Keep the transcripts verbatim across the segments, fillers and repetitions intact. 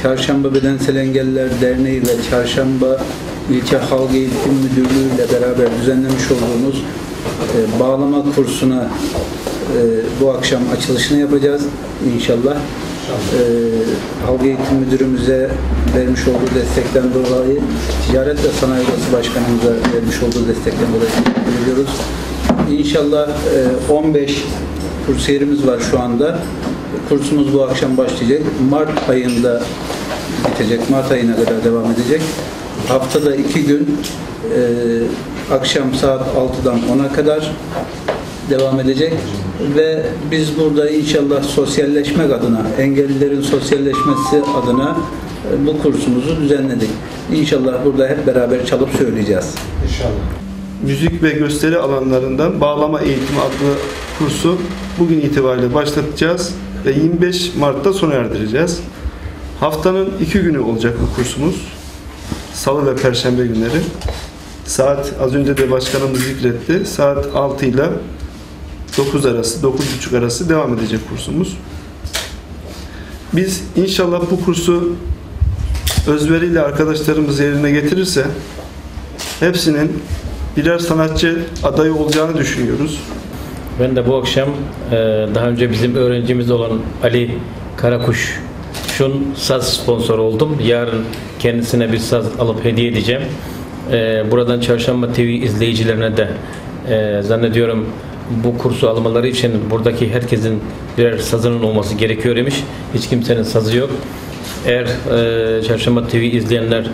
Çarşamba Bedensel Engelliler Derneği ve Çarşamba İlçe Halk Eğitim Müdürlüğü ile beraber düzenlemiş olduğumuz e, bağlama kursuna e, bu akşam açılışını yapacağız inşallah. E, Halk Eğitim Müdürümüze vermiş olduğu destekten dolayı, Ticaret ve Sanayi Odası Başkanımıza vermiş olduğu destekten dolayı teşekkür ediyoruz. İnşallah e, on beş kursiyerimiz var şu anda. Kursumuz bu akşam başlayacak. Mart ayında bitecek. Mart ayına kadar devam edecek. Haftada iki gün e, akşam saat altıdan ona kadar devam edecek. Ve biz burada inşallah sosyalleşmek adına, engellilerin sosyalleşmesi adına e, bu kursumuzu düzenledik. İnşallah burada hep beraber çalıp söyleyeceğiz. İnşallah. Müzik ve gösteri alanlarından bağlama eğitimi adlı kursu bugün itibariyle başlatacağız ve yirmi beş Mart'ta sona erdireceğiz. Haftanın iki günü olacak bu kursumuz. Salı ve Perşembe günleri. Saat, az önce de başkanımız zikretti, saat altı ile dokuz arası, dokuz buçuk arası devam edecek kursumuz. Biz inşallah bu kursu özveriyle arkadaşlarımız yerine getirirse hepsinin birer sanatçı adayı olacağını düşünüyoruz. Ben de bu akşam daha önce bizim öğrencimiz olan Ali Karakuş'un saz sponsor oldum. Yarın kendisine bir saz alıp hediye edeceğim. Buradan Çarşamba T V izleyicilerine de zannediyorum bu kursu almaları için buradaki herkesin birer sazının olması gerekiyor demiş. Hiç kimsenin sazı yok. Eğer Çarşamba T V izleyenler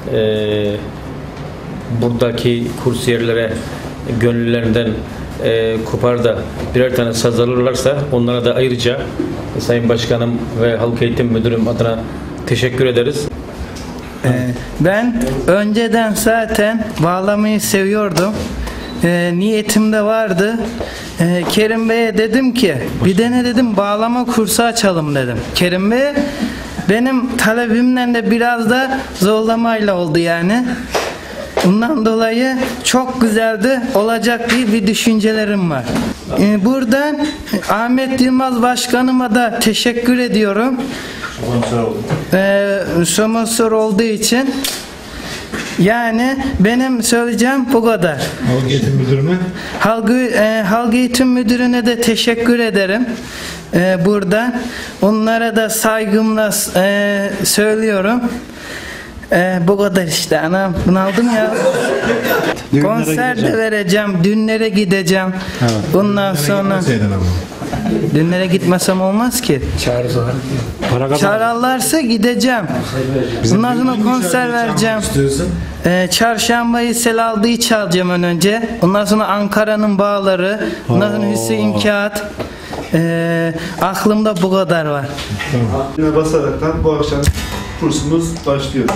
buradaki kursiyerlere gönüllerinden e, kopar da birer tane saz alırlarsa onlara da ayrıca Sayın Başkanım ve Halk Eğitim Müdürüm adına teşekkür ederiz. Ben önceden zaten bağlamayı seviyordum. E, niyetim de vardı. E, Kerim Bey'e dedim ki bir dene dedim bağlama kursu açalım dedim. Kerim Bey benim talebimden de biraz da zorlamayla oldu yani. Bundan dolayı çok güzeldi, olacak diye bir düşüncelerim var. Ee, buradan Ahmet Yılmaz Başkanıma da teşekkür ediyorum. Sponsor oldu. Ee, sponsor olduğu için. Yani benim söyleyeceğim bu kadar. Halk Eğitim Müdürü'ne? Halk, e, Halk Eğitim Müdürü'ne de teşekkür ederim. E, buradan. Onlara da saygımla e, söylüyorum. Ee, bu kadar işte anam, bunaldım ya. Konser de vereceğim, düğünlere gideceğim. Evet. Bundan sonra düğünlere gitmesem olmaz ki. Çağırırlarsa gideceğim. Bundan sonra konser vereceğim. Ee, Çarşambayı Sel Aldı'yı çalacağım ön önce. Ondan sonra Ankara'nın Bağları. Ondan sonra Hüseyin Kağıt. Ee, aklımda bu kadar var. Tamam. Basaraktan bu akşam kursumuz başlıyor.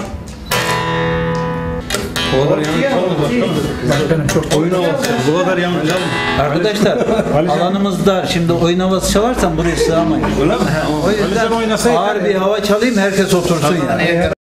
Bu kadar yanlış çok oyun havası. Bu kadar yanlış. Arkadaşlar alanımızda şimdi oyun havası çalarsan buraya sığamayız. Öyle mi? O yüzden ağır bir hava çalayım herkes otursun yani.